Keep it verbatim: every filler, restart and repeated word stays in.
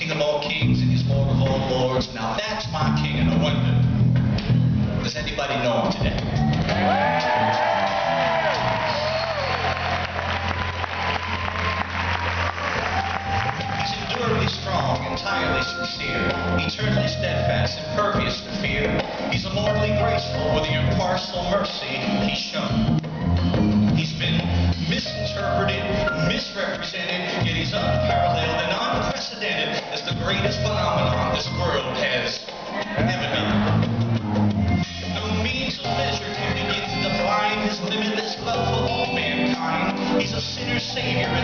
King of all kings and he's Lord of all lords. Now that's my king, and I wonder, does anybody know him today? He's enduringly strong, entirely sincere, eternally steadfast, impervious to fear. He's immortally graceful with the impartial mercy he's shown. He's been misinterpreted, misrepresented, yet he's unparalleled and unprecedented as the greatest phenomenon this world has ever known. No means of measure can begin to define his limitless love for all mankind. He's a sinner's savior